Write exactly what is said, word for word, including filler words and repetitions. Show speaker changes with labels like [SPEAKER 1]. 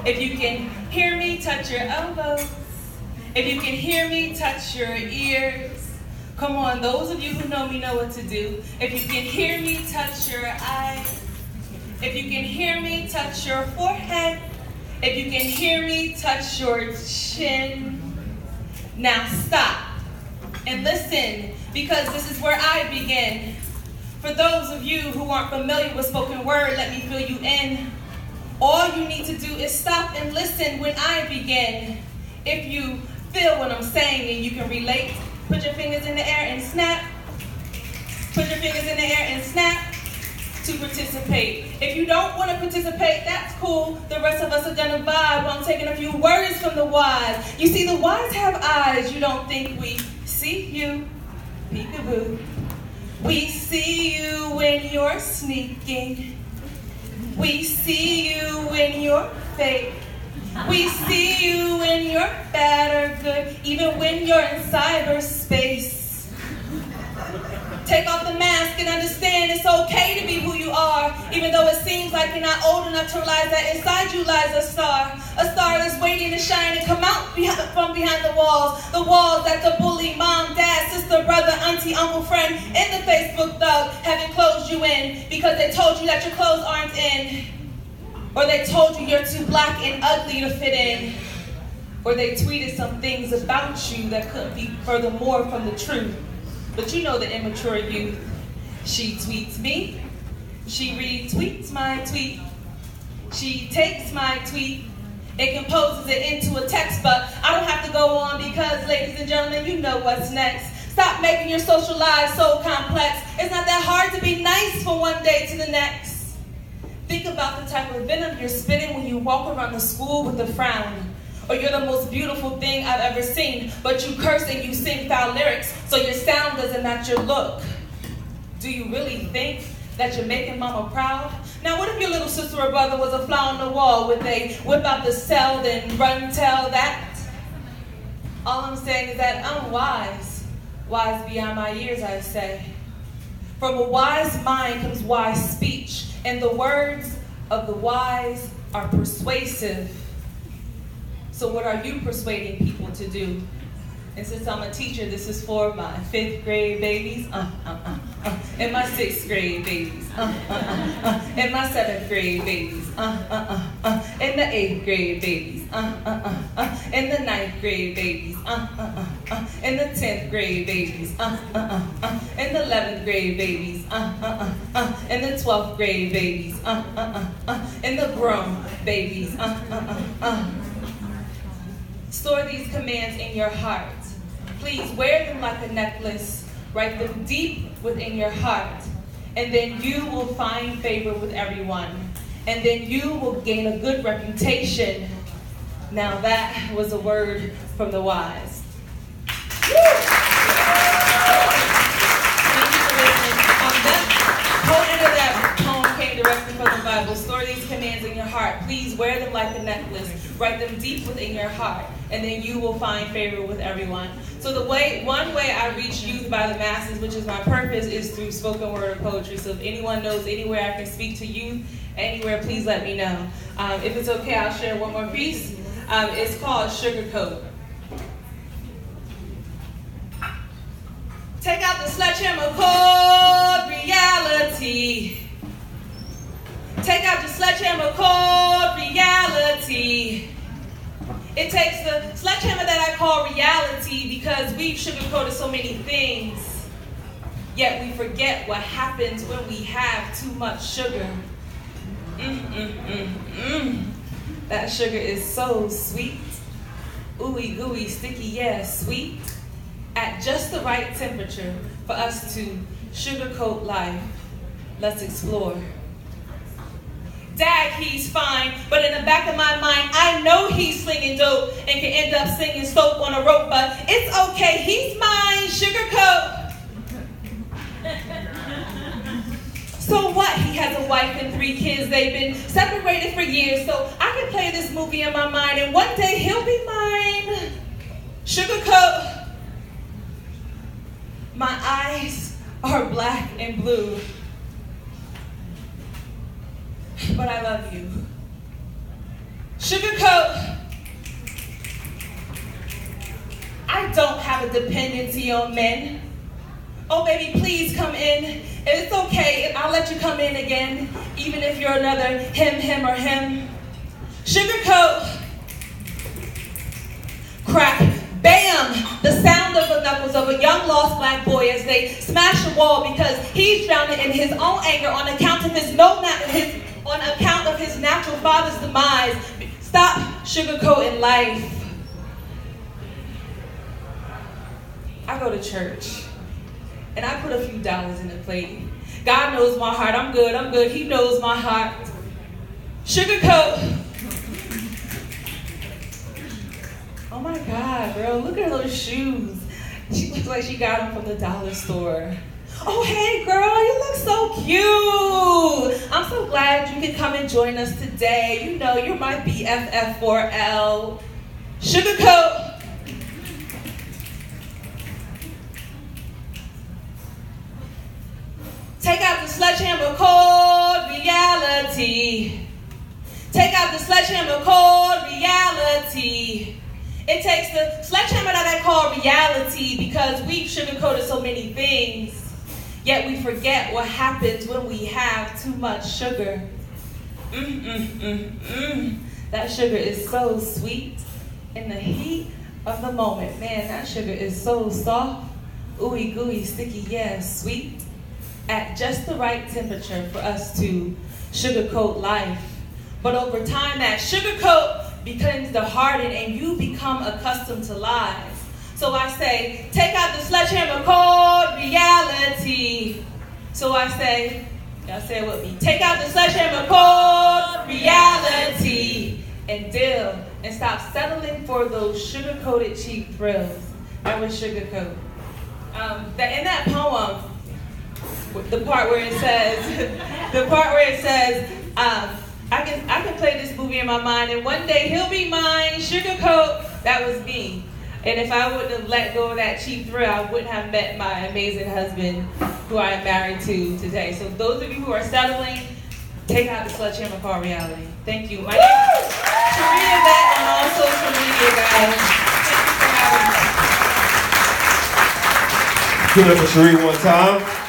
[SPEAKER 1] If you can hear me, touch your elbows. If you can hear me, touch your ears. Come on, those of you who know me know what to do. If you can hear me, touch your eyes. If you can hear me, touch your forehead. If you can hear me, touch your chin. Now stop and listen, because this is where I begin. For those of you who aren't familiar with spoken word, let me fill you in. All you need to do is stop and listen when I begin. If you feel what I'm saying and you can relate, put your fingers in the air and snap. Put your fingers in the air and snap to participate. If you don't want to participate, that's cool. The rest of us are gonna vibe. I'm taking a few words from the wise. You see, the wise have eyes. You don't think we see you. Peekaboo. We see you when you're sneaking. We see you when you're fake. We see you when you're bad or good, even when you're in cyberspace. Take off the mask and understand it's okay to be who you are, even though it seems like you're not old enough to realize that inside you lies a star. A star that's waiting to shine and come out behind, from behind the walls. The walls that the bully, mom, dad, sister, brother, auntie, uncle, friend, and the Facebook thug haven't closed you in because they told you that your clothes aren't in. Or they told you you're too black and ugly to fit in. Or they tweeted some things about you that couldn't be furthermore from the truth. But you know the immature youth. She tweets me. She retweets my tweet. She takes my tweet and composes it into a text, but I don't have to go on because, ladies and gentlemen, you know what's next. Stop making your social lives so complex. It's not that hard to be nice from one day to the next. Think about the type of venom you're spitting when you walk around the school with a frown. Or you're the most beautiful thing I've ever seen, but you curse and you sing foul lyrics, so your sound doesn't match your look. Do you really think that you're making mama proud? Now what if your little sister or brother was a fly on the wall? Would they whip out the cell, then run tell that? All I'm saying is that I'm wise. Wise beyond my years, I say. From a wise mind comes wise speech, and the words of the wise are persuasive. So what are you persuading people to do? And since I'm a teacher, this is for my fifth grade babies, uh, uh, uh, uh, and my sixth grade babies, uh, uh, uh, uh, and my seventh grade babies, uh, uh, uh, uh, and the eighth grade babies, uh, uh, uh, uh, and the ninth grade babies, uh, uh, uh, uh, and the tenth grade babies, uh, uh, uh, uh, and the eleventh grade babies, uh, uh, uh, uh, and the twelfth grade babies, uh, uh, uh, uh, and the grown babies, uh, uh, uh, uh. Store these commands in your heart. Please wear them like a necklace. Write them deep within your heart. And then you will find favor with everyone. And then you will gain a good reputation. Now that was a word from the wise. Woo! Thank you for listening. Um, that whole end of that poem came directly from the Bible. Store these commands in your heart. Please wear them like a necklace. Write them deep within your heart. And then you will find favor with everyone. So the way, one way I reach youth by the masses, which is my purpose, is through spoken word or poetry. So if anyone knows anywhere I can speak to youth, anywhere, please let me know. Um, if it's okay, I'll share one more piece. Um, it's called Sugarcoat. Take out the sledgehammer called reality. Take out the sledgehammer called reality. It takes the sledgehammer that I call reality because we've sugarcoated so many things. Yet we forget what happens when we have too much sugar. Mm, mm, mm, mm. That sugar is so sweet. Ooey gooey, sticky, yeah, sweet. At just the right temperature for us to sugarcoat life. Let's explore. Dad, he's fine, but in the back of my mind, I know he's slinging dope and can end up singing soap on a rope, but it's okay, he's mine, sugarcoat. So what? He has a wife and three kids. They've been separated for years, so I can play this movie in my mind, and one day he'll be mine. Sugarcoat. My eyes are black and blue. But I love you. Sugarcoat. I don't have a dependency on men. Oh, baby, please come in. It's okay. I'll let you come in again, even if you're another him, him, or him. Sugarcoat. Crack. Bam! The sound of the knuckles of a young lost black boy as they smash the wall because he's drowning in his own anger on account of his no his on account of his natural father's demise. Stop sugarcoating life. I go to church and I put a few dollars in the plate. God knows my heart. I'm good. I'm good. He knows my heart. Sugarcoat. Oh my God, girl, look at those shoes. She looks like she got them from the dollar store. Oh, hey, girl, you look so cute. I'm so glad you could come and join us today. You know, you're my B F F four L. Sugarcoat. Take out the sledgehammer called reality. Take out the sledgehammer called reality. It takes the sledgehammer that I call reality because we've sugarcoated so many things, yet we forget what happens when we have too much sugar. Mm, mm, mm, mm. That sugar is so sweet in the heat of the moment. Man, that sugar is so soft, ooey gooey, sticky, yeah, sweet, at just the right temperature for us to sugarcoat life. But over time, that sugarcoat becomes to harden and you become accustomed to lies. So I say, take out the sledgehammer called reality. So I say, y'all say it with me, take out the sledgehammer called reality and deal and stop settling for those sugar-coated cheap thrills. That was sugarcoat. Um, that in that poem, the part where it says, the part where it says, um, I can I can play this movie in my mind, and one day he'll be mine, sugarcoat, that was me. And if I wouldn't have let go of that cheap thrill, I wouldn't have met my amazing husband, who I am married to today. So those of you who are settling, take out the sledgehammer called reality. Thank you. My name is Sharia Vet on all social media, guys. Thank you for having me.
[SPEAKER 2] Give it up for Sharia one time.